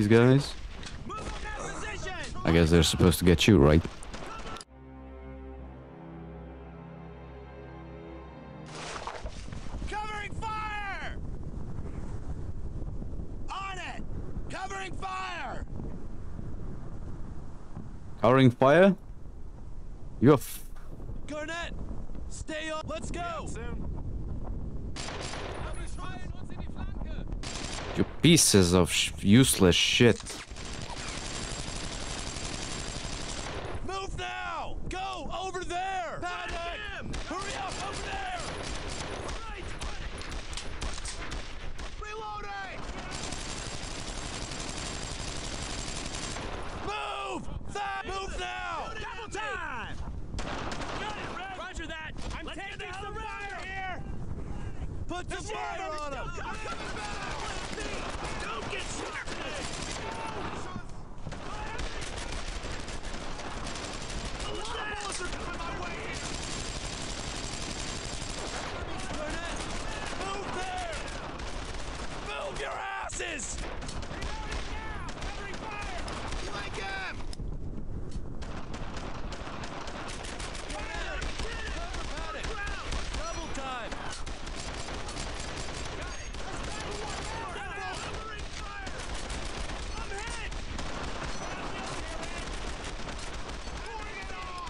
these guys. I guess they're supposed to get you, right? Covering fire! On it! Covering fire! Covering fire? You have... Garnett! Stay up! Let's go! You pieces of useless shit. Move now! Go! Over there! Paddock! Hurry up! Over there! Right! Reloading! Move! Move now! Double time! Got it, Red! Roger that! I'm taking some fire here! Put some fire on him! I'm coming back! Don't get shot! Bullets are coming my way here! Garnett, move there! Move your asses! Reloading now! Covering fire! Flank him! Garnett, cover Paddock! Double time! Got it! Covering fire! I'm hit! Pouring it on!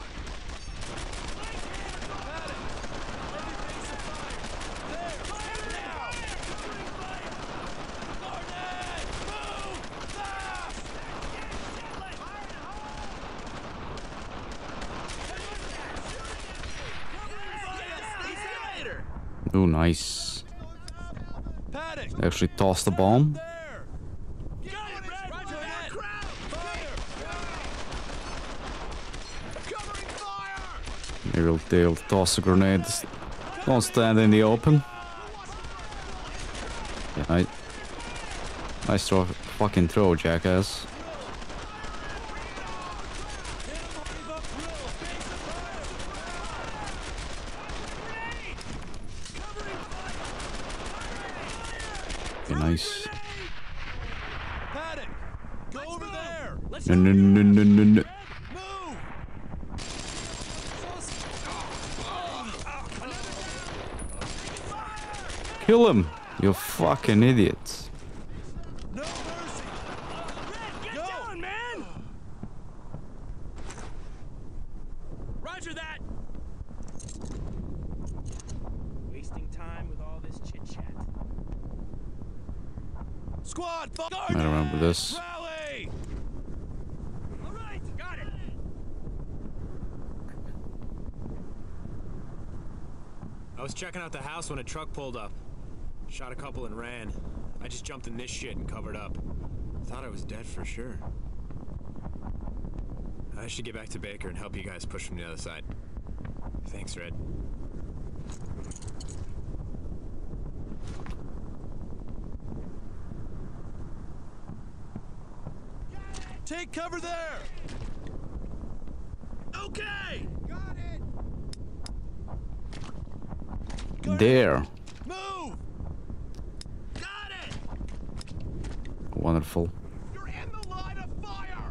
Paddock, let me face the fire! There! Fire now! Covering fire! Garnett! Move! Fast! Oh, nice. Paddock! Actually tossed the bomb. There! Got it, Red! Roger that! Fire! Covering fire! They'll toss the grenades. Don't stand in the open. Yeah, nice fucking throw, jackass. Yeah, nice. Paddock! Go over there! Let's No, no, no, no, no, no. move! Kill him, you fucking idiots. No mercy! Red, get down, man! Roger that! Wasting time with all this chit-chat. Squad, I remember this. Rally! All right, got it. I was checking out the house when a truck pulled up. Shot a couple and ran. I just jumped in this shit and covered up. Thought I was dead for sure. I should get back to Baker and help you guys push from the other side. Thanks, Red. Take cover there! Okay! Got it! There. Move! Got it! Wonderful. You're in the line of fire!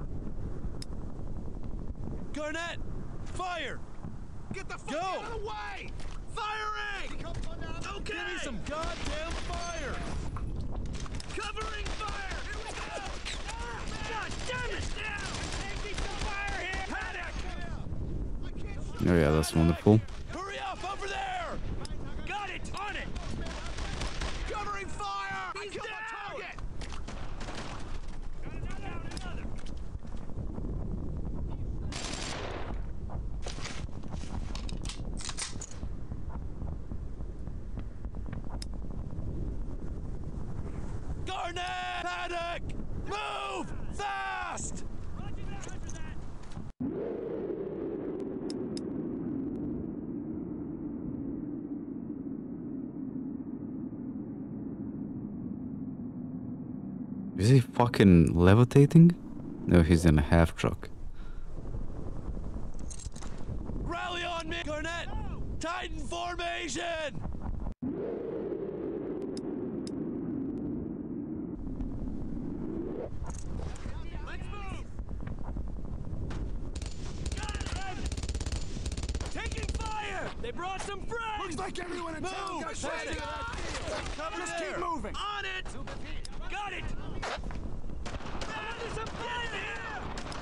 Garnett! Fire! Get the fuck out of the way! Firing! Okay! Give me some goddamn fire! Covering fire! Here we go! God damn it! Down! Taking some fire here! Paddock! Oh yeah, that's wonderful. Hurry up over there! Got it! On it! Covering fire! He's down! Target! Got another! Garnett! Paddock! Move! Fast! Roger that, roger that. Is he fucking levitating? No, he's in a half truck. Rally on me, Garnett! Titan formation! They brought some friends! Looks like everyone in town got shot. Cover Just there. keep moving. On it! Got it! There's some friends here!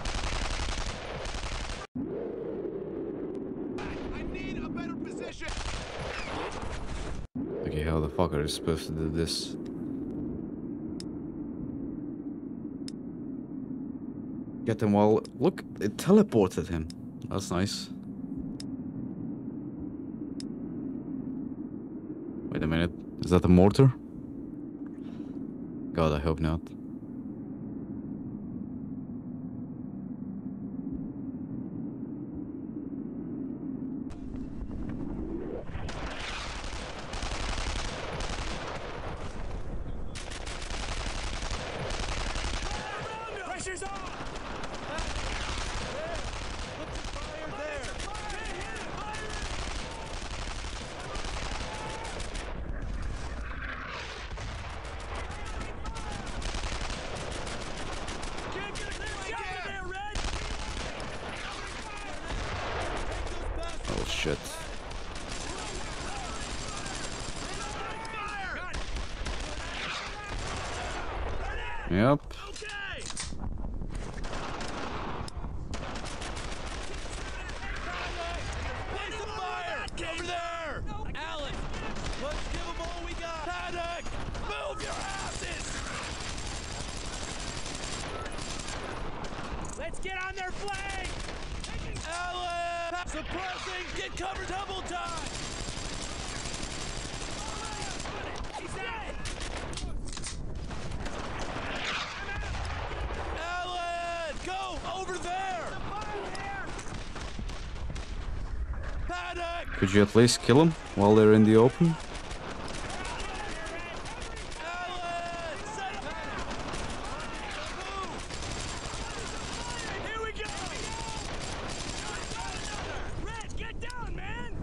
I need a better position. Okay, how the fuck are you supposed to do this? Get him while... Look, it teleported him. That's nice. Wait a minute. Is that a mortar? God, I hope not. Pressure's on! Fire there! Oh shit. Yep. Okay! Place the fire! Over there! Alan! Let's give them all we got! Paddock! Move your asses! Let's get on their flank! Alan! Suppressing! Get cover double time! He's dead! Alan! Go! Over there! Paddock! Could you at least kill them while they're in the open? Alan! Set up! Move! Here we go! Red, get down, man!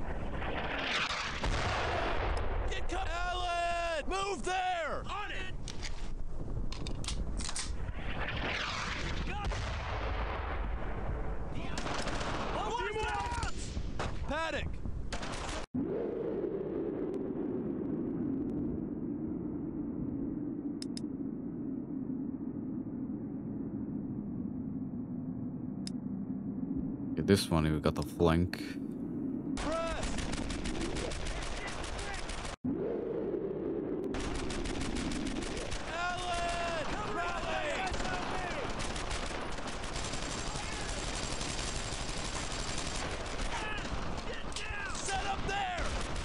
Get cover! Alan! Move there! On it! Paddock! Okay, this one we got a flank. Press! Alan! Rally! Set up there!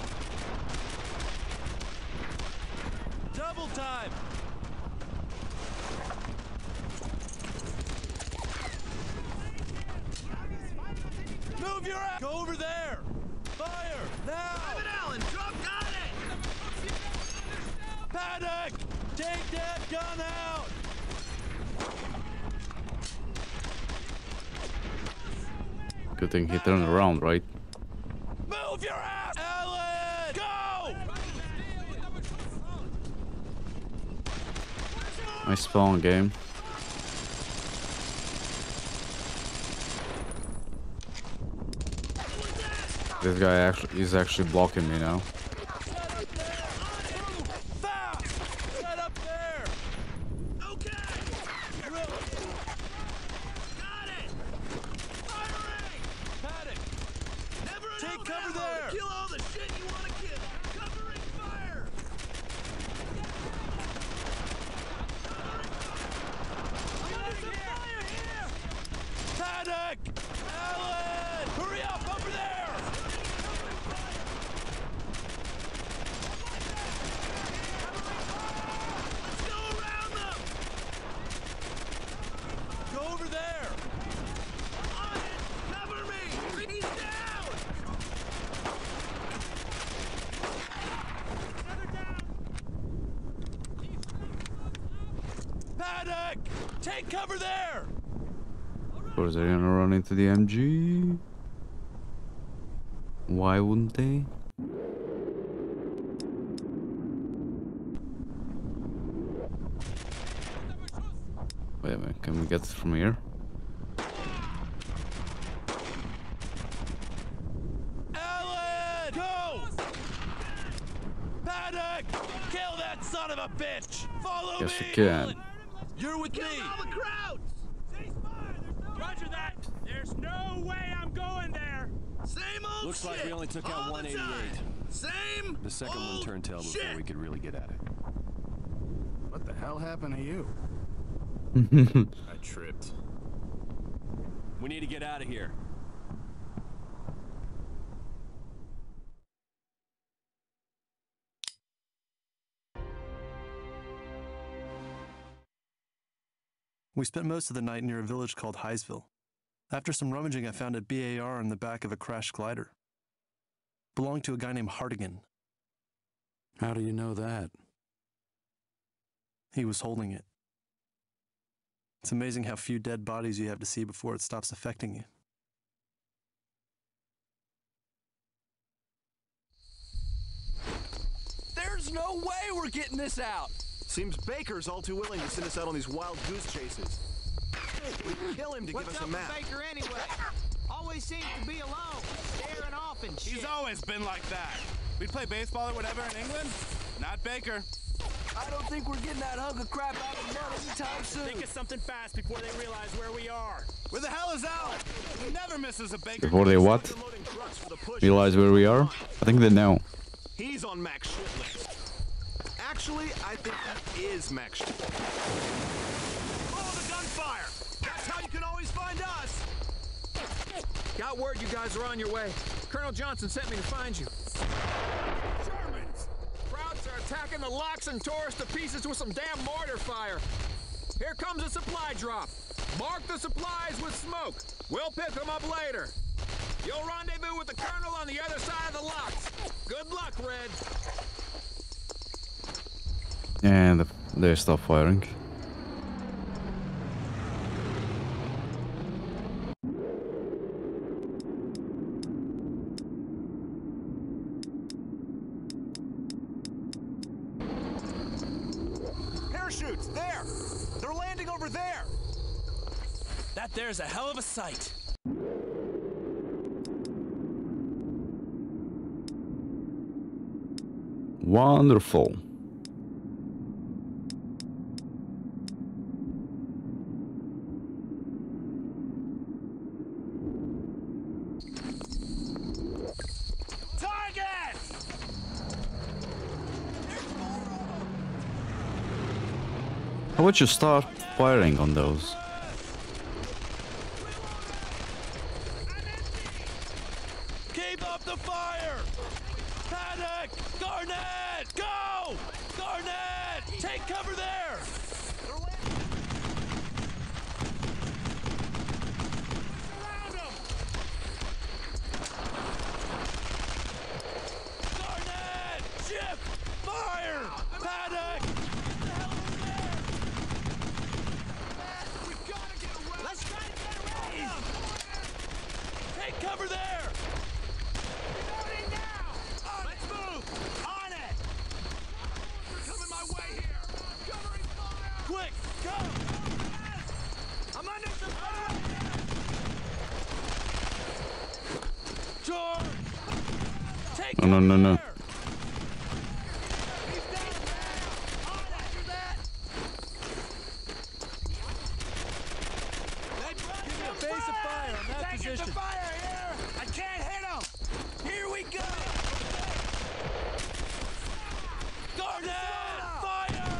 Double time! Move your ass! Go over there! Fire! Now! Allen! Drop! Got it! Paddock! Take that gun out! Good thing he turned around, right? Move your ass! Alan! Go! Nice spawn game. This guy is actually blocking me now. Fast! Set up there! Okay! Got it! Firing! Paddock! Never take cover there! Kill all the shit you want to kill! Covering fire! Fire here! Paddock! Alan! Hurry up! Over there! Let's go around them! Go over there! On it! Cover me! He's down! Paddock! Take cover there! Of course, they're gonna run into the MG. Why wouldn't they? Wait a minute, can we get it from here? Alan! Yes, you can. You're with me. All the crowds. Roger that. There's no way I'm going there. Same old Looks shit. like we only took out all the 188. time. Same. The second one old turned tail before shit. we could really get at it. What the hell happened to you? I tripped. We need to get out of here. We spent most of the night near a village called Highsville. After some rummaging, I found a BAR in the back of a crashed glider. Belonged to a guy named Hartigan. How do you know that? He was holding it. It's amazing how few dead bodies you have to see before it stops affecting you. There's no way we're getting this out. Seems Baker's all too willing to send us out on these wild goose chases. We'd kill him to give us a map. Baker anyway? Always seems to be alone, staring off and shit. He's always been like that. We'd play baseball or whatever in England. Not Baker. I don't think we're getting that hunk of crap out of the mud anytime soon. Think of something fast before they realize where we are. Where the hell is Al? He never misses a Baker. Before they what? Loading trucks for the push. Realize where we are? I think they know. He's on Mac's shit list. Actually, I think he is Mac's shit. Follow the gunfire. That's how you can always find us. Got word you guys are on your way. Colonel Johnson sent me to find you. Germans! Krauts are attacking the locks and tore us to pieces with some damn mortar fire. Here comes a supply drop. Mark the supplies with smoke. We'll pick them up later. You'll rendezvous with the colonel on the other side of the locks. Good luck, Red. And they stop firing. Parachutes, there! They're landing over there! That there's a hell of a sight. Wonderful. Target! How would you start firing on those? Keep up the fire! Paddock! Garnett! Go! Garnett! Take cover there! Surround him! Garnett! Chip! Fire! Paddock! We've got to get away! Let's try to get around him! Take cover there! Reloading now! Let's move! On it! You're coming my way here! Covering fire! Quick! Go! I'm under some fire! Charge! Take No, no, no, no. cover there! He's down now! On it! After that! Give me a base of fire on that position. Taking fire here! I can't hit him! Here we go! Garnett! Fire!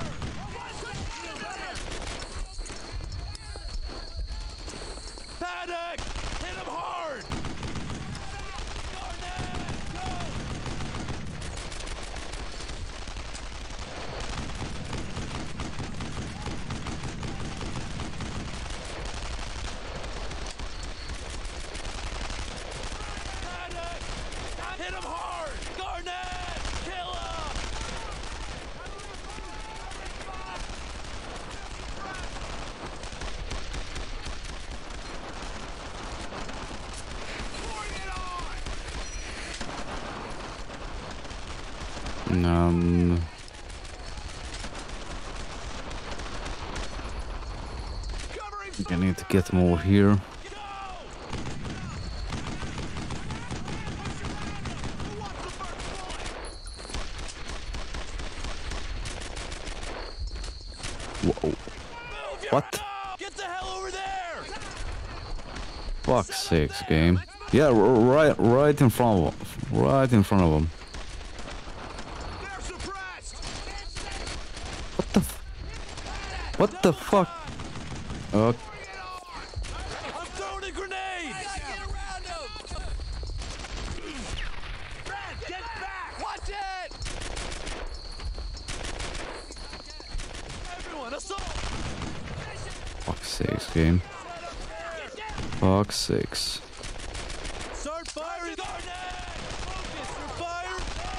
Paddock! Hit him hard! Garnett! Go! Paddock! Hit him hard! Garnett! Kill him! Bring it on! Covering I think I need to get more here. What? Get the hell over there! Fuck's sakes, game. Yeah, right in front of him. Right in front of him. They're suppressed! What the fuck? I'm throwing a grenade! Get around him! Red, get back! Watch it! Everyone, assault! Fuck's sakes, game. Fuck's sakes. Start firing! Focus for fire!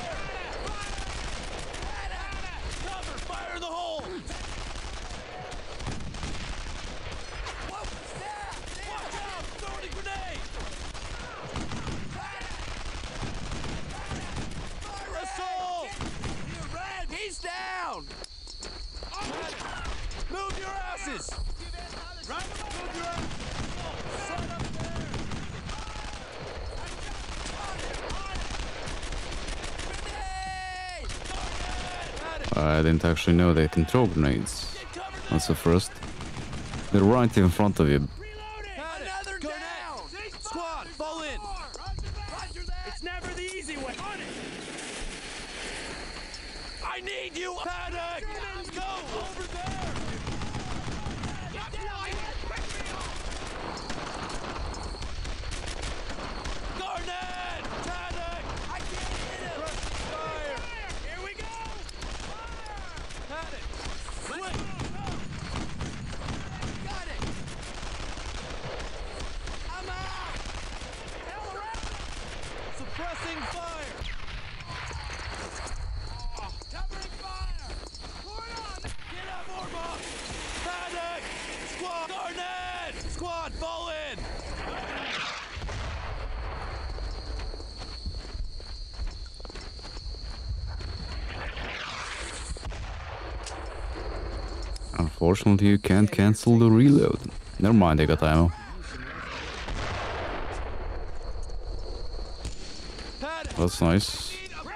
Cover! Fire in the hole! Watch out! Throwing a grenade! Assault! Red, he's down! Move your asses! Right? Move your asses! Right up there! I didn't actually know they can throw grenades. That's the first. They're right in front of you. Another down! Squad, fall in! It's never the easy way. On it. I need you! Panic! Go over there! Garnet! Panic! I can't hit him! Fire! Here we go. Panic! Quick! Got it! I'm out! Suppressing fire! Covering fire! Get up, Orma! Panic! Squad! Garnet! Squad, fall in! Unfortunately, you can't cancel the reload. Never mind, I got ammo. Panic! That's nice.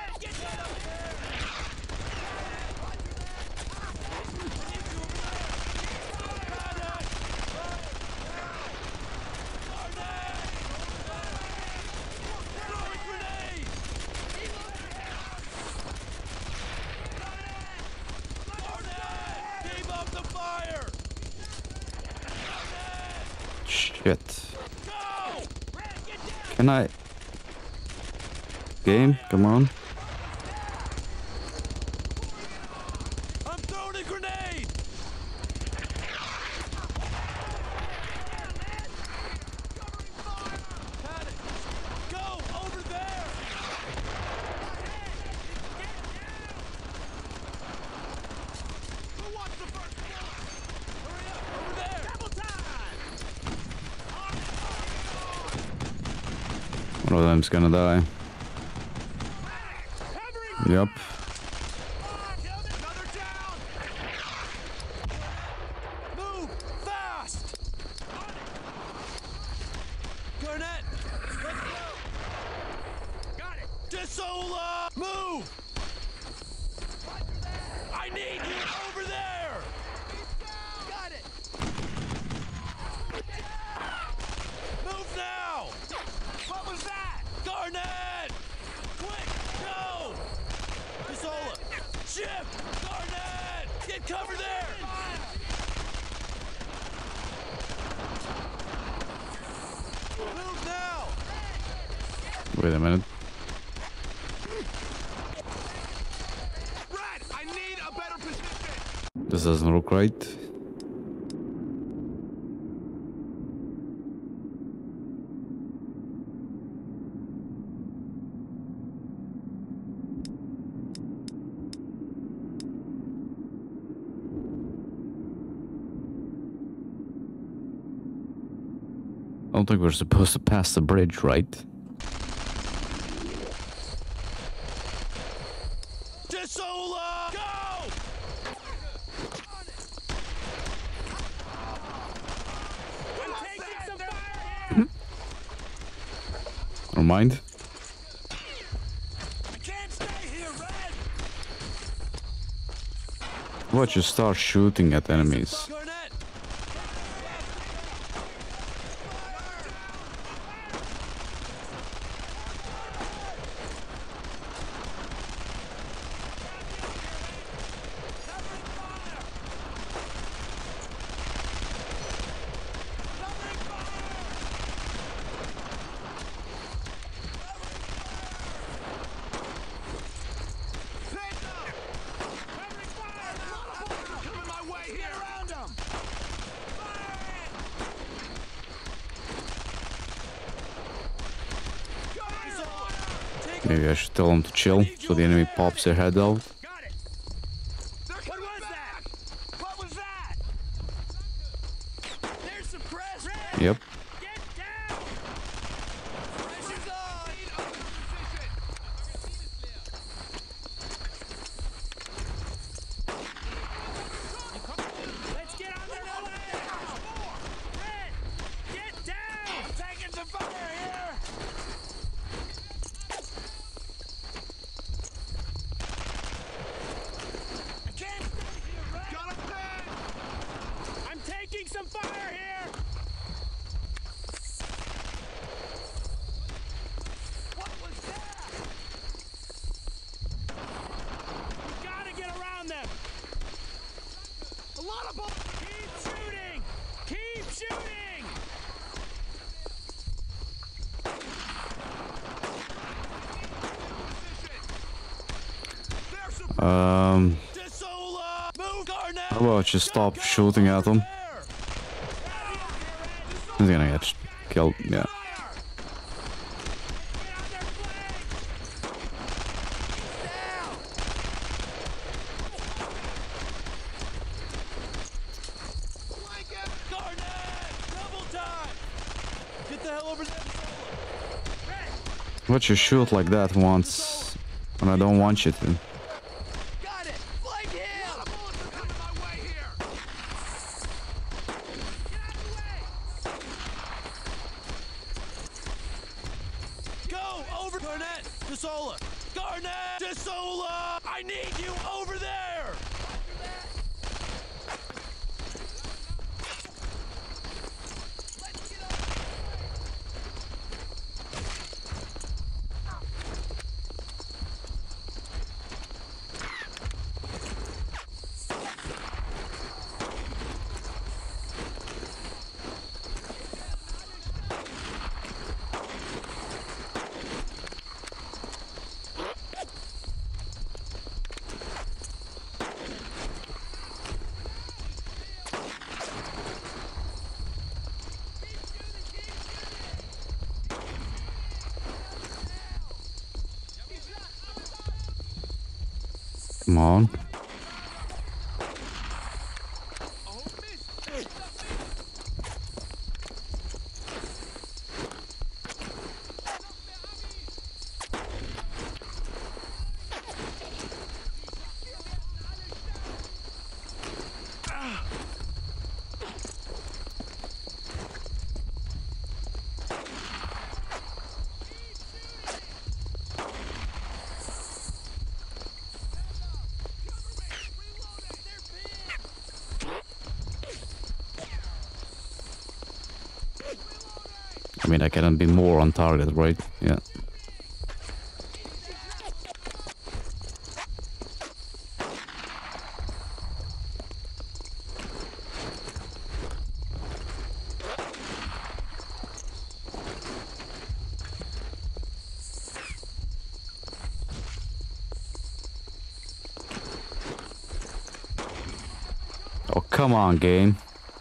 Keep up the fire! Shit. Can I... Game, come on. I'm throwing a grenade! Panic! Go over there! Who wants the first blood? Hurry up, over there! Double time! One of them's gonna die. Yep. Another down! Move! Fast! Garnet! Let's go! Got it! Desola! Move! I need you over there! Got it! Move now! What was that? Garnet! Quick, go! Desola! Shift! Garnet! Get cover there! Move now! Wait a minute. Red, I need a better position! This doesn't look right. I don't think we're supposed to pass the bridge, right? Desola! Go! I'm taking some fire here. Never mind. I can't stay here, Red! Watch you start shooting at enemies. Garnet! Maybe I should tell him to chill so the enemy pops their head out. Got it. What was that? What was that? There's some press. Yep. Get down! Pressure's on. Let's get on their way! Red, get down! Taking some fire here. I can't stay here, Red. Got a pen. I'm taking some fire here! What was that? We gotta get around them! A lot of bullets. Keep shooting! Keep shooting! Desola! Move, Garnett! How about just stop shooting at him? He's gonna get killed, yeah. Garnett! Double time! Get the hell over there, Desola! But you shoot like that once when I don't want you to. Got it! Flank him! A lot of bullets are coming my way here! Get out of the way! Go! Over! Garnett! Desola! Garnett! Desola! I need you over there! Come on. I mean, I cannot be more on target, right? Yeah. Oh, come on, game.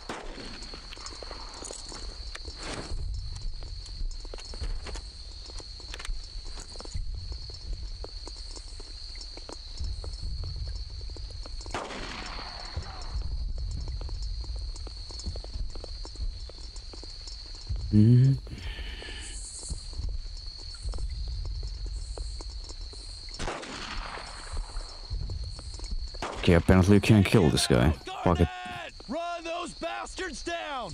Okay, apparently you can't kill this guy. Fuck it. Run those bastards down!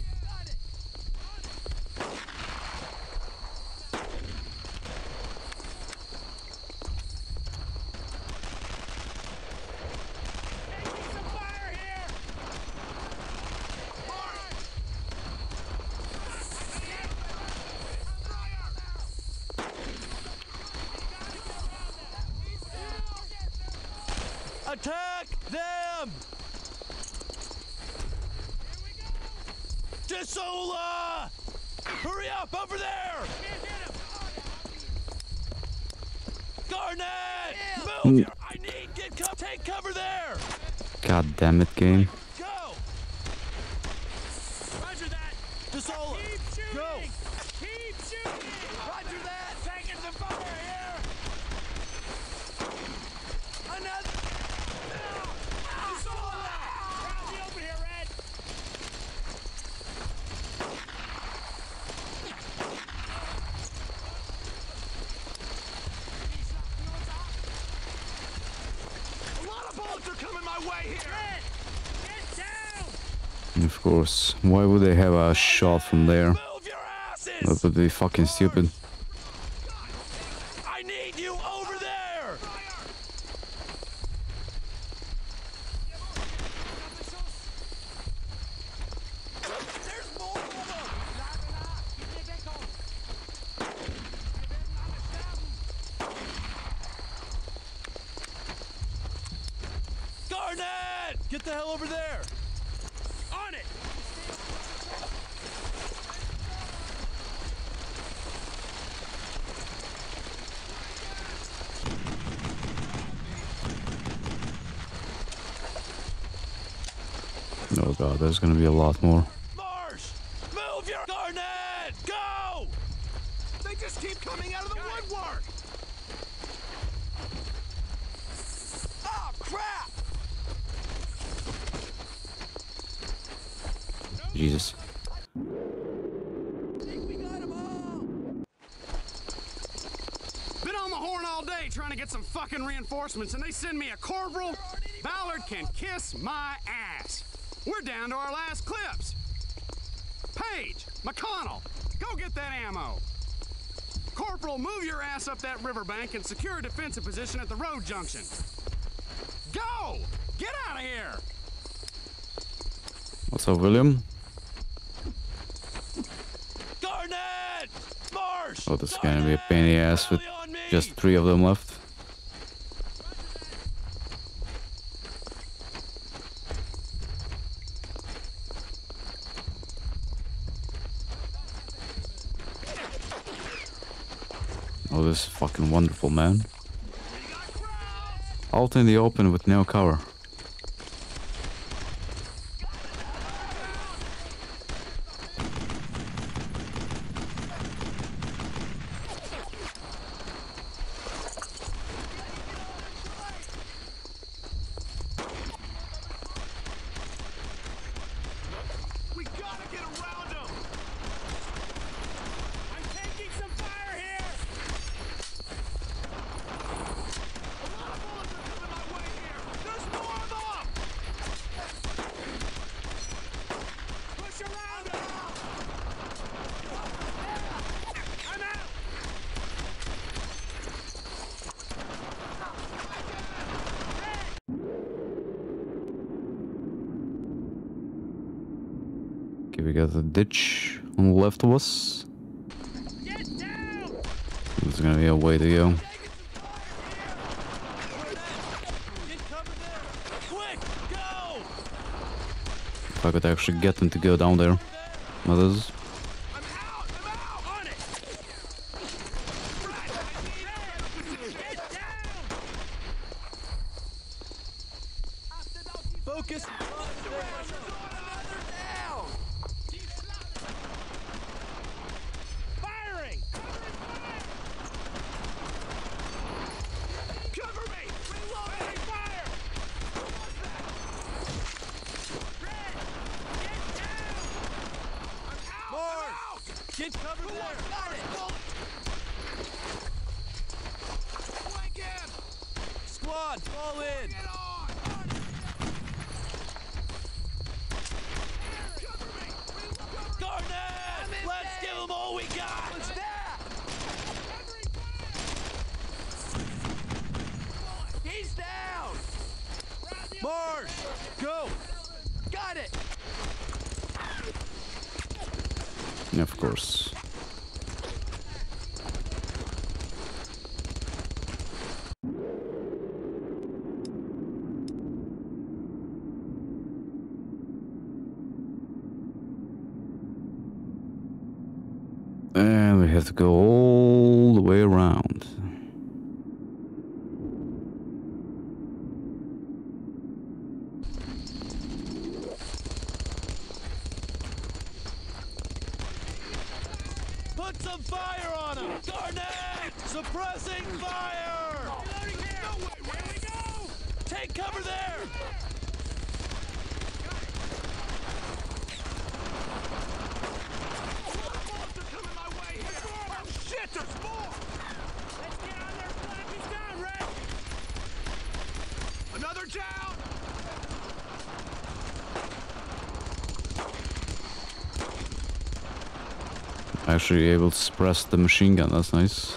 Taking some fire here! Attack them! Desola! Hurry up over there! Garnett! Move! I need take cover there! God damn it, game. Go! Roger that! Desola! Keep shooting! Go! Keep shooting! Roger that! Taking some fire here! Open here, Red. A lot of bullets are coming my way here. Red, get down. And of course, why would they have a shot from there? Move your asses. That would be fucking stupid. I need you over there. There's more of them. Garnett! Get the hell over there! On it. Oh god, there's gonna be a lot more. Marsh! Move your Garnett! Go! They just keep coming out of the woodwork! Oh, crap! Jesus. We got them all! Been on the horn all day trying to get some fucking reinforcements, and they send me a corporal? Ballard can kiss my ass. We're down to our last clips. Page, McConnell, go get that ammo. Corporal, move your ass up that riverbank and secure a defensive position at the road junction. Go! Get out of here! What's up, William? Garnett! Marsh! Oh, this is gonna be a pain in the ass with Rally on me! just 3 of them left. Oh, this is fucking wonderful, man. Out in the open with no cover. We gotta get around them! I'm taking some fire here. A lot of bullets are coming my way here! There's more of them! Push around him. I'm out. Okay, we got the ditch on the left of us. Get down. There's gonna be a way to go. Get cover there! Quick! Go! If I could actually get them to go down there. Others. I'm out! I'm out! On it. Get down. Focus! Firing. Cover me! Reloading! Fire. Red, get down. Marsh! Get cover there! Got it! Flank him! Squad, fall in! Get on! Cover me! Garnett! Let's give them all we got! What's that? He's down! Marsh! Go! Got it! Of course. And we have to go all the way around. Put some fire on him! Garnett! Suppressing fire! Reloading here. Here we go. Take cover there! Shit, there's more! Let's get on their flank. He's down, Red. Another down! Actually able to suppress the machine gun, that's nice.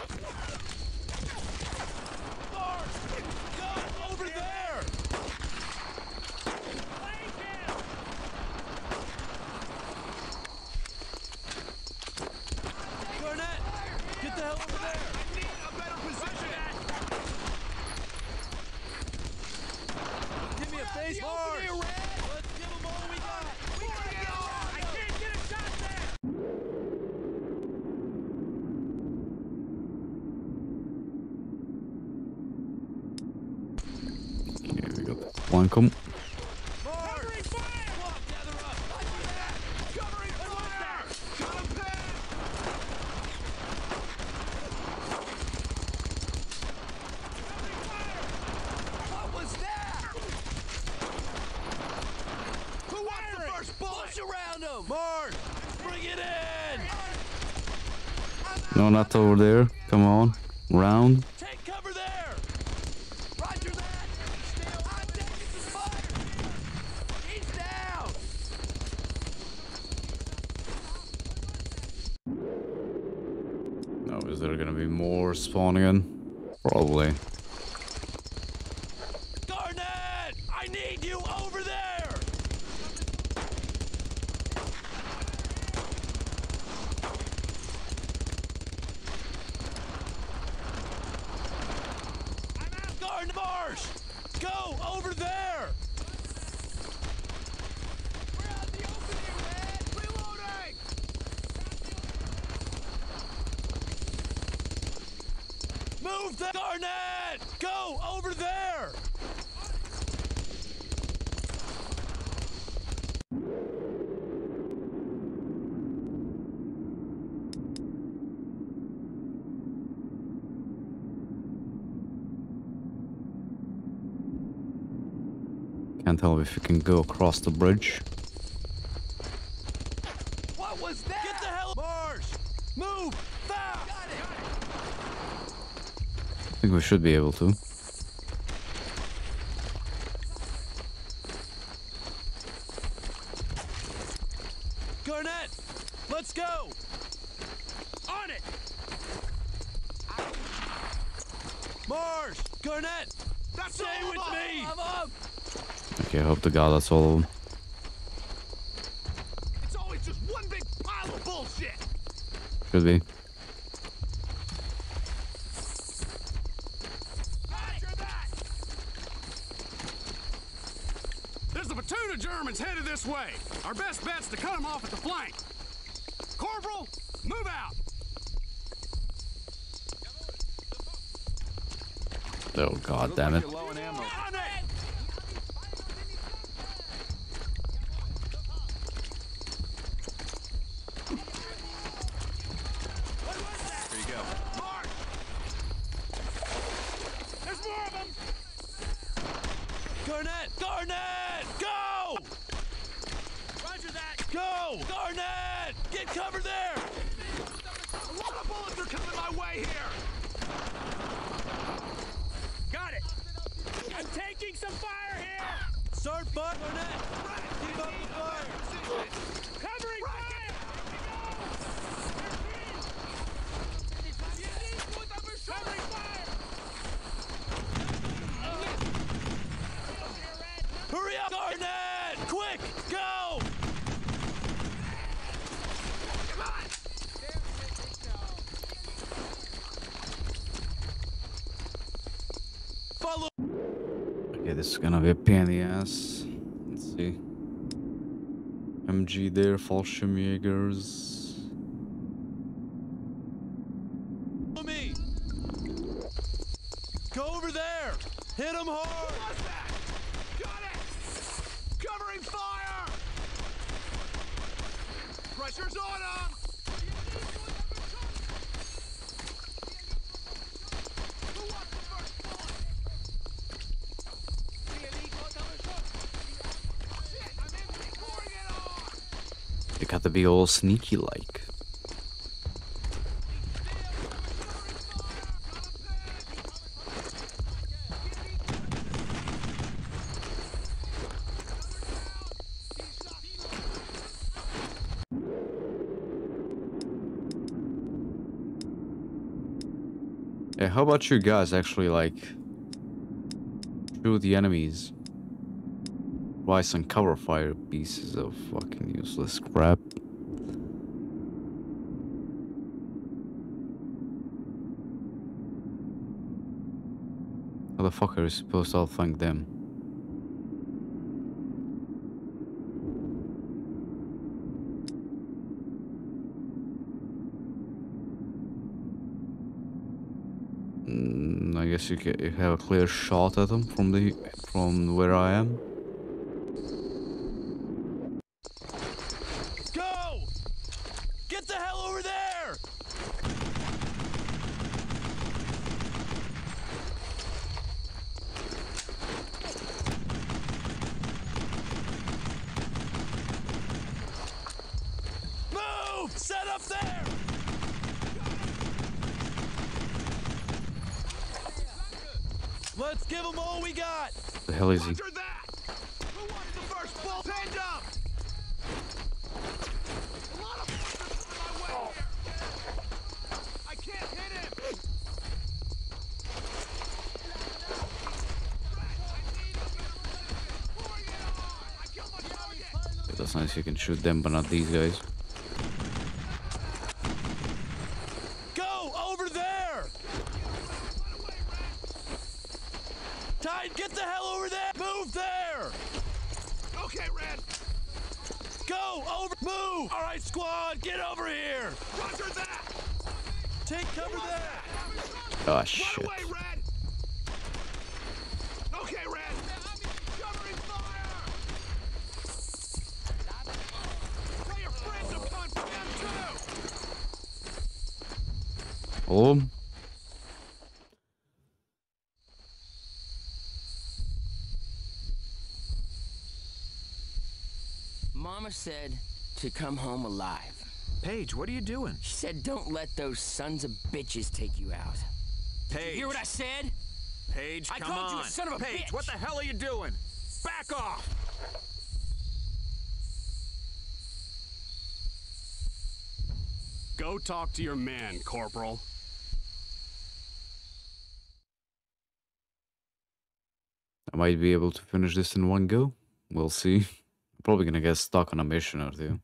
Mark! Go over there! Flank him. Garnett! Get the hell over there! I need a better position! Give me a face hard! Let's give them all we got! We gotta get on! I can't get a shot there. Okay, we got Blancom. Covering fire. Come on, gather up! Covering fire! Got him pinned! What was that? Who wants the first bullet? Push around him! Mark! Bring it in! No, not over there. Come on. Round. Take cover there! Roger that! I'm taking some fire! He's down! No, is there gonna be more spawn again? Probably. Garnett! I need you over there! I'm out! Garnett Marsh! Go over there! We're out the open here, man! Reloading! Move the Garnett! Go over there! Can't tell if you can go across the bridge. What was that? Get the hell Marsh! Move! Fast! Got it! I think we should be able to. Garnett! Let's go! On it. Marsh! Garnett! Stay with me! I'm up! Okay, I hope to God that's all of them. It's always just one big pile of bullshit! Should be. Roger that! There's a platoon of Germans headed this way. Our best bet's to cut them off at the flank. Corporal, move out. Oh, God damn it. Low in ammo. On it! Here you go. Marsh! There's more of them. Garnett! Garnett! Go! Roger that. Go! Garnett! Get cover there! A lot of bullets are coming my way here! Got it. I'm taking some fire here. Start fire, Garnett! Keep up the fire! Covering fire. Covering fire. Hurry up, Garnett! Quick! Go! Come on! Follow! Okay, this is gonna be a pain in the ass. Let's see. MG there, Fallschirmjägers. me! Go over there! Hit him hard! What's that? Got it! Covering fire! Pressure's on him! Who wants the first bullet? to be all sneaky like. Yeah, how about you guys actually like shoot the enemies? Why some cover fire, pieces of fucking useless crap. How the fuck are you supposed to outflank them? I guess you have a clear shot at them from where I am. Go! Get the hell over there! Move! Set up there! Let's give them all we got! The hell is he? Roger that! Who wants the first ball? Pinned up! A lot of on my way here! I can't hit him! That's nice, you can shoot them, but not these guys. Go! Over there! Tide, get the hell over there! Move there! Okay, Red! Go! Over! Move! Alright, squad, get over here! Roger that! Take cover there! Oh shit. Run away, Red! Okay, Red! Covering fire! Tell your friends to punch them too! Oh. Mama said to come home alive. Paige, what are you doing? She said don't let those sons of bitches take you out. Did you hear what I said? Paige, I come called on. you a son of a Paige, bitch. what the hell are you doing? Back off! Go talk to your man, Corporal. I might be able to finish this in one go. We'll see. I'm probably gonna get stuck on a mission or two.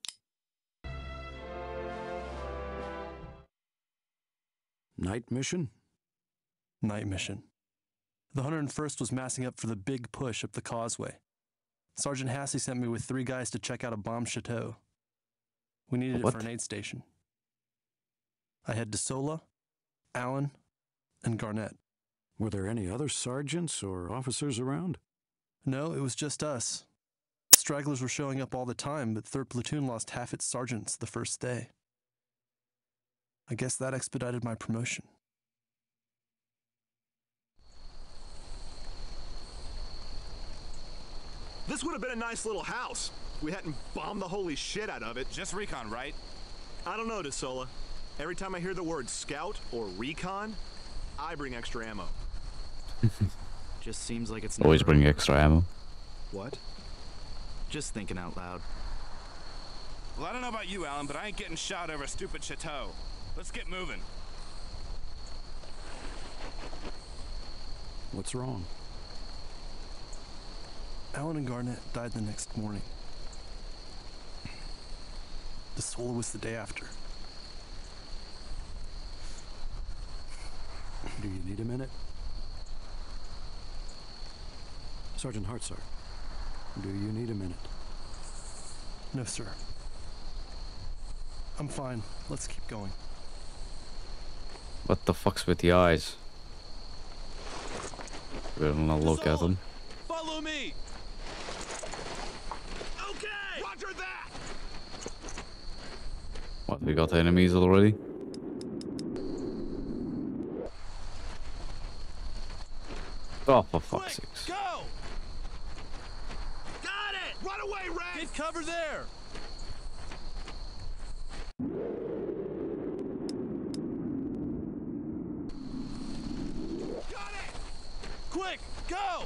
Night mission? Night mission. The 101st was massing up for the big push up the causeway. Sergeant Hassey sent me with 3 guys to check out a bomb chateau. We needed it What? for an aid station. I had DeSola, Allen, and Garnett. Were there any other sergeants or officers around? No, it was just us. Stragglers were showing up all the time, but 3rd Platoon lost half its sergeants the first day. I guess that expedited my promotion. This would have been a nice little house. We hadn't bombed the holy shit out of it. Just recon, right? I don't know, DeSola. Every time I hear the word scout or recon, I bring extra ammo. Just seems like it's Always never bring over. extra ammo. What? Just thinking out loud. Well, I don't know about you, Alan, but I ain't getting shot over a stupid chateau. Let's get moving. What's wrong? Allen and Garnett died the next morning. DeSola was the day after. Do you need a minute? Sergeant Hartzar, do you need a minute? No, sir. I'm fine. Let's keep going. What the fuck's with the eyes? Better not look at them. Follow me! Okay! Roger that! What, we got enemies already? Oh, for fuck's Quick, sakes. go! Got it! Run away, Red! Get cover there! Go!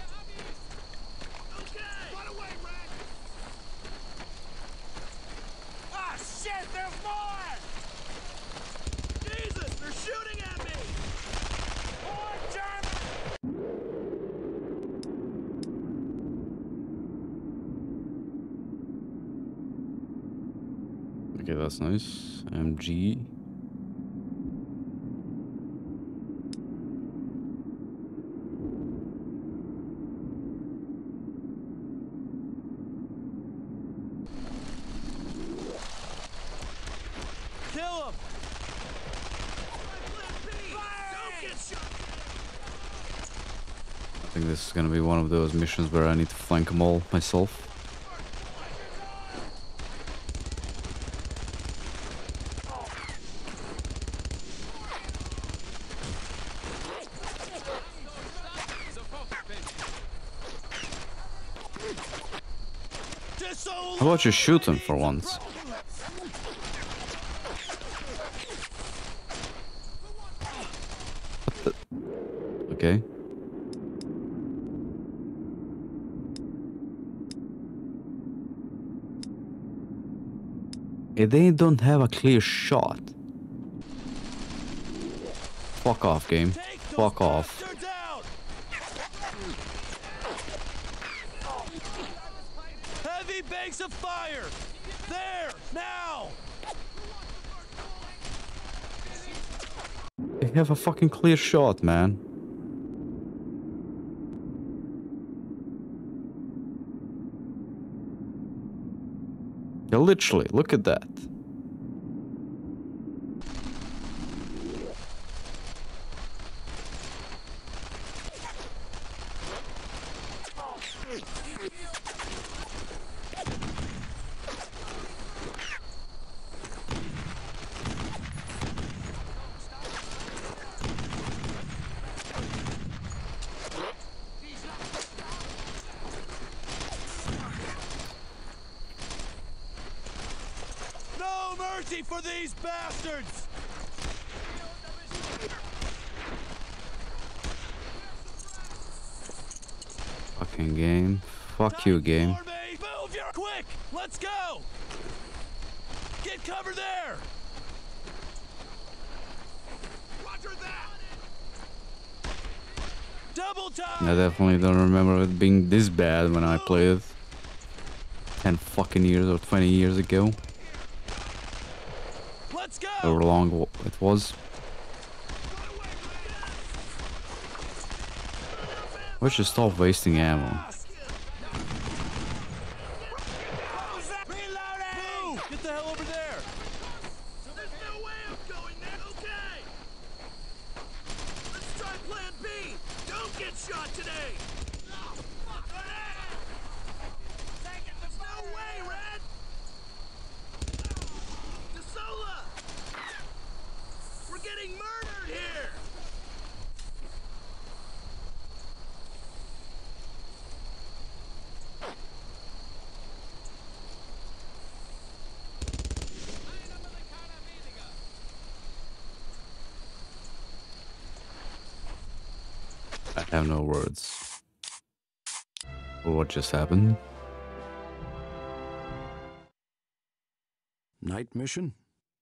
Okay! Run away, Red! Ah, shit! There's more! Jesus! They're shooting at me! More Germans! Okay, that's nice. MG. Kill him! Don't get shot! I think this is gonna be one of those missions where I need to flank them all myself. How about you shoot them for once? What the? Okay. They don't have a clear shot. Fuck off, game. Fuck off. Heavy banks of fire! There! Now! They have a fucking clear shot, man. Yeah, literally, look at that. No mercy for these bastards! Fucking game. Fuck you, game. Move your quick! Let's go! Get cover there! Roger that! Double time! I definitely don't remember it being this bad when I played it 10 fucking years or 20 years ago. Let's go! However long it was. We should stop wasting ammo. Reloading! Get the hell over there! There's no way I'm going there. Okay. Let's try plan B. Don't get shot today. There's no way, Red. DeSola! We're getting murdered here. I have no words for what just happened. Night mission?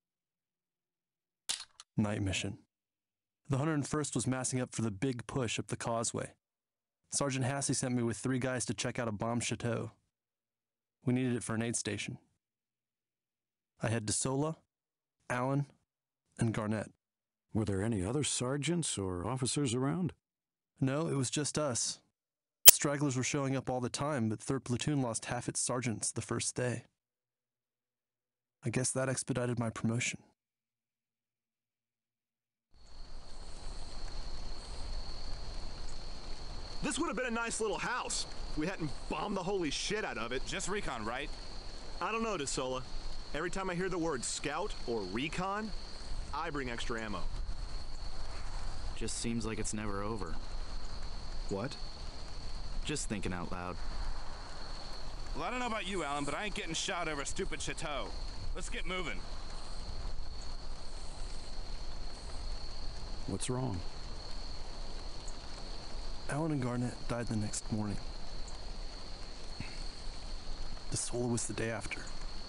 Night mission. The 101st was massing up for the big push up the causeway. Sergeant Hassey sent me with 3 guys to check out a bomb chateau. We needed it for an aid station. I had DeSola, Allen, and Garnett. Were there any other sergeants or officers around? No, it was just us. Stragglers were showing up all the time, but 3rd Platoon lost half its sergeants the first day. I guess that expedited my promotion. This would have been a nice little house if we hadn't bombed the holy shit out of it. Just recon, right? I don't know, DeSola. Every time I hear the word scout or recon, I bring extra ammo. Just seems like it's never over. What? Just thinking out loud. Well, I don't know about you, Alan, but I ain't getting shot over a stupid chateau. Let's get moving. What's wrong? Alan and Garnett died the next morning. DeSola was the day after.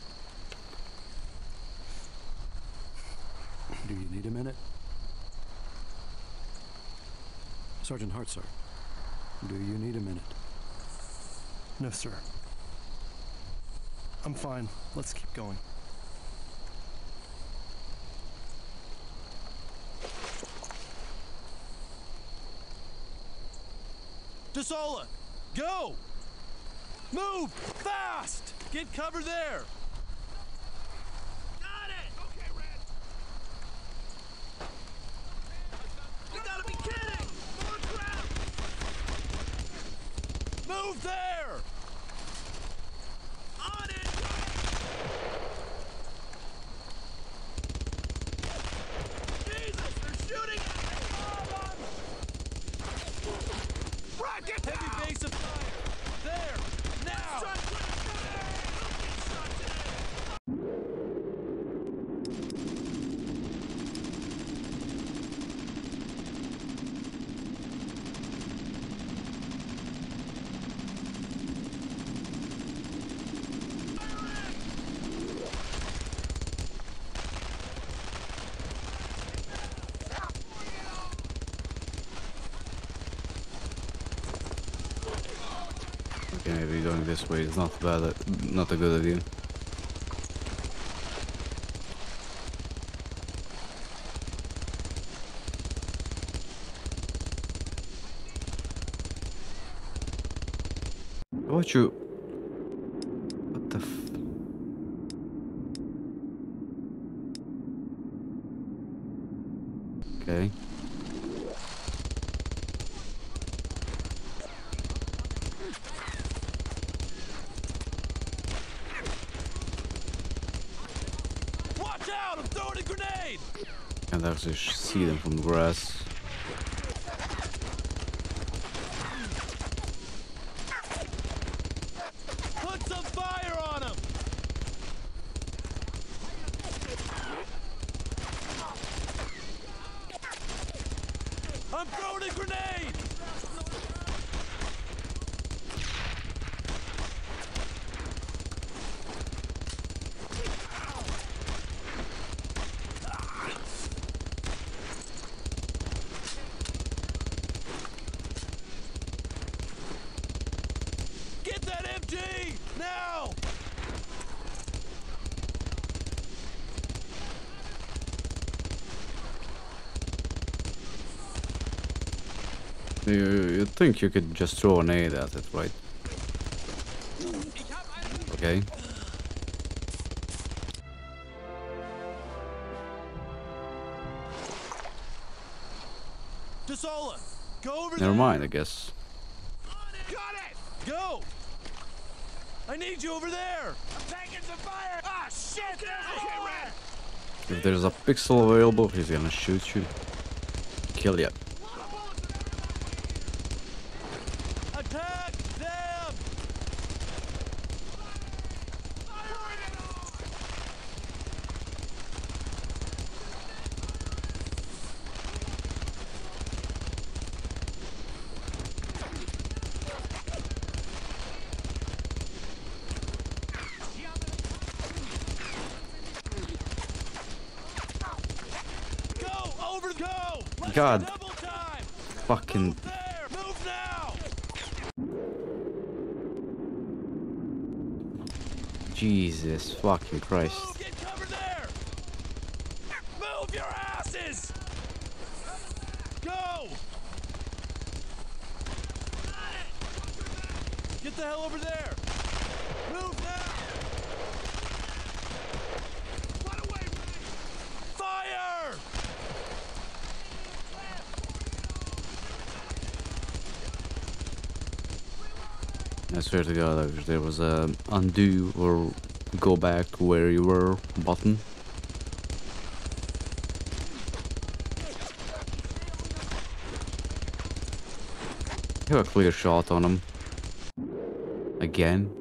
Do you need a minute? Sergeant Hartzart, do you need a minute? No, sir. I'm fine. Let's keep going. DeSola, go! Move! Fast! Get cover there! Got it! Okay, Red. You gotta be kidding! More crowd! Move there! On it! Jesus, they're shooting at me! Right, get down! Heavy base of fire! There! Now! Okay, maybe going this way is not bad, not a good idea. What you? What the? Okay. Watch out! I'm throwing a grenade! Can't actually see them from the grass. Put some fire on him! I'm throwing a grenade! Get that MG! Now! You think you could just throw an aid at it, right? Okay. DeSola, go over Never there! mind, I guess. Got it! Go! I need you over there! I'm taking some fire! Ah, shit! Okay, Red! If there's a pixel available, he's gonna shoot you. Kill ya. Attack them! Go! Over! Go! Let's God. double time! Fucking. There! Move now! Jesus fucking Christ. Move! Get cover there! Move your asses! Go! Get the hell over there! Move now! Run away, Ray! Fire! I swear to God, if there was a undo or go back to where you were button. You have a clear shot on him. Again.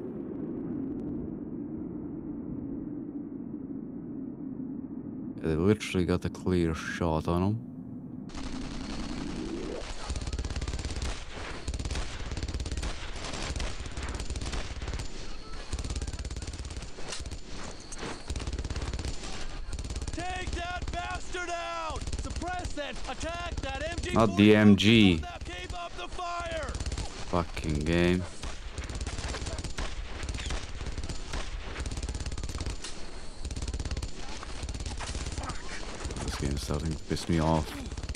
They literally got a clear shot on him. it out! Suppress that! Attack that MG! Not the MG. Now keep up the fire! Fucking game. This game's starting to piss me off.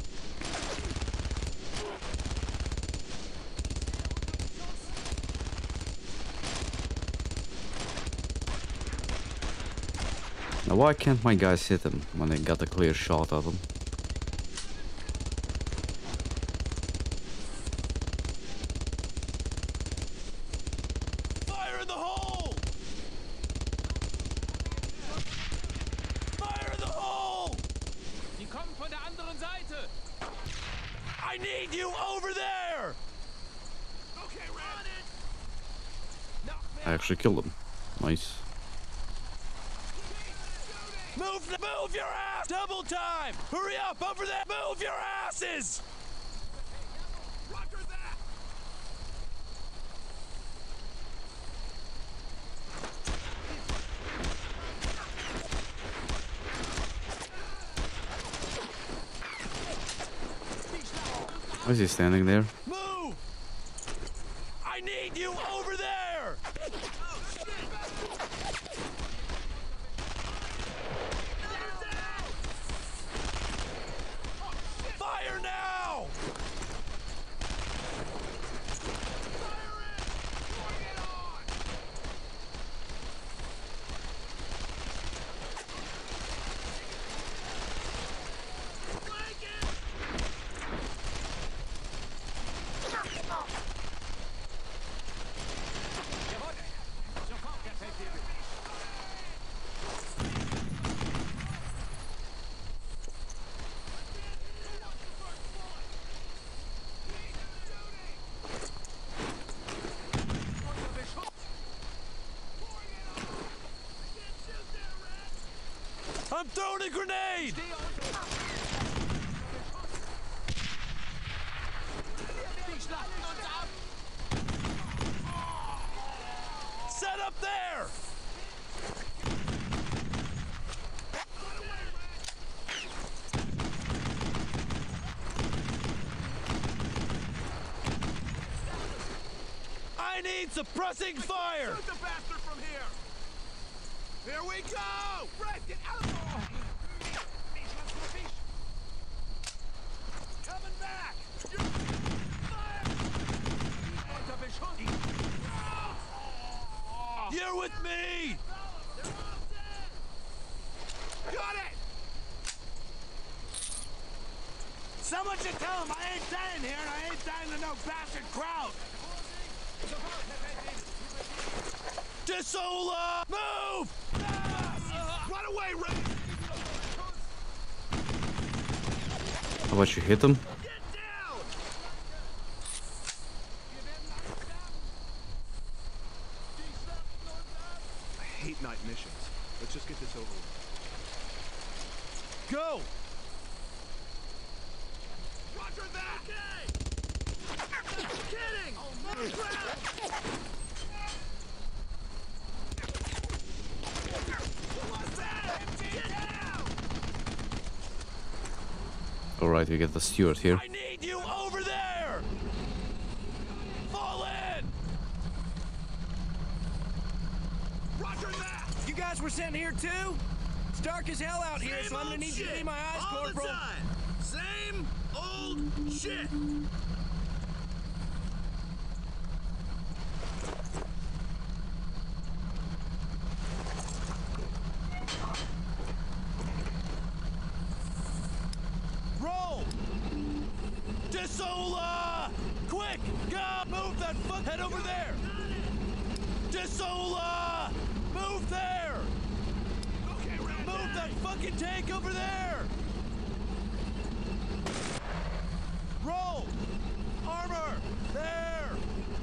Now why can't my guys hit him when they got a clear shot at him? Fire in the hole! Fire in the hole! Die kommen von der anderen Seite. I need you over there! Okay, run it! I actually killed him. Nice. Move your ass! Double time! Hurry up over there! Move your asses! Roger that! Why is he standing there? Move! I need you over there! Fire now! I'm throwing a grenade! Set up there! I need suppressing fire! Shoot the bastard from here! Here we go! Fred, get out! Coming back! You're with me! Got it! Someone should tell him I ain't dying here and I ain't dying to no bastard crowd! Desola! Move! Run away, Ray! How about you hit him? I hate night missions. Let's just get this over with. Go! Roger that! Okay! Kidding! Move ground! Alright, we get the steward here. I need you over there! Fall in! Roger that! You guys were sent here too? It's dark as hell out here, so I'm gonna need you to be my eyes, all Corporal. the time. Same old shit! Roll! Desola! Quick! Go! Move that fuck! Head over there! Desola! Move there! Move that fucking tank over there! Roll! Armor! There!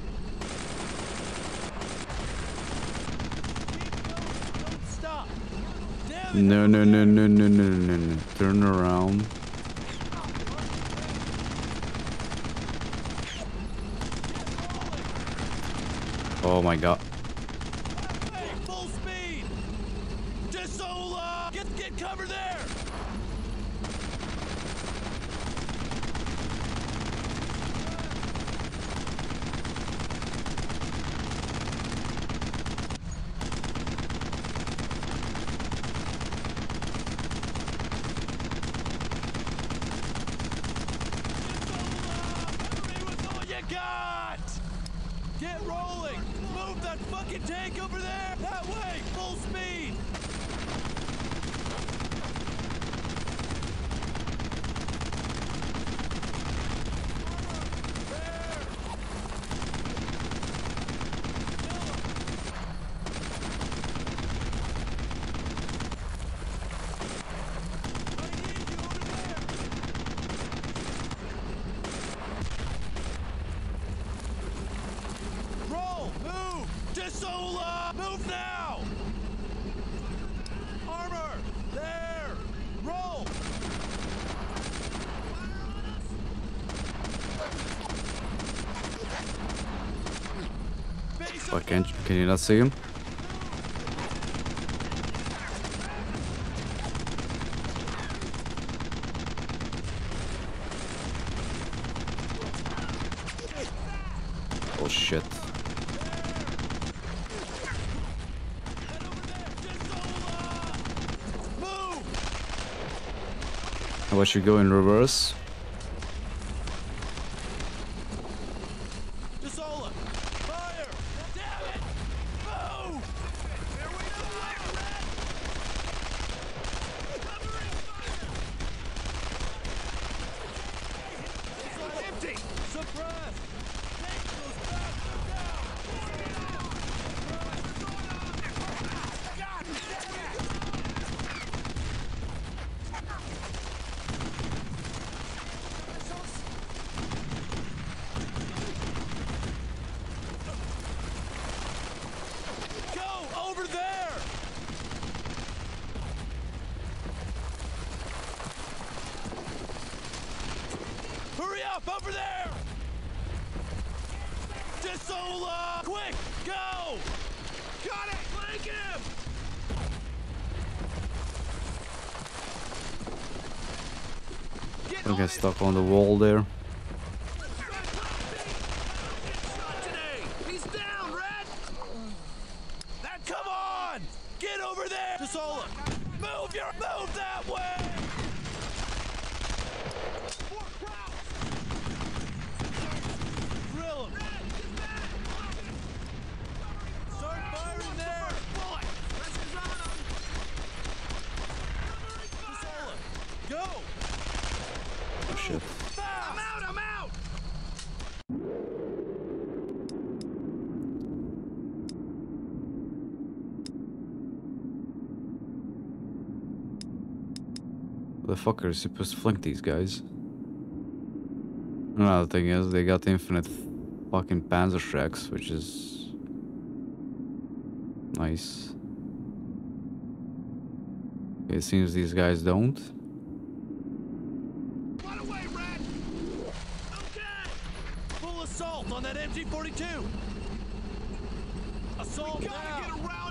Keep going! Don't stop! Damn it! No. Turn around. Oh my god. Hey, full speed! Desola! Get cover there! Get rolling! Move that fucking tank over there! That way! Full speed! Sola! Move now! Armor! There! Roll! Fuck, can you not see him? Oh shit. How about you go in reverse? DeSola! Fire! Damn it! Move! Here we go! Covering fire! It's empty! Suppress! Take those bastards down! God damn it! Over there! Hurry up! Over there! DeSola! Quick! Go! Got it! Flank him! Don't get stuck on the wall there. He's down, Red! Come on! Get over there! DeSola! Move that way! More crowds! Drill him! Start firing there! DeSola! Go! Oh shit. I'm out! I'm out! The fuck are you supposed to flank these guys? Another thing is, they got infinite fucking Panzerschrecks, which is nice. It seems these guys don't. Run away, Red! Okay! Full assault on that MG-42! Assault now! Get around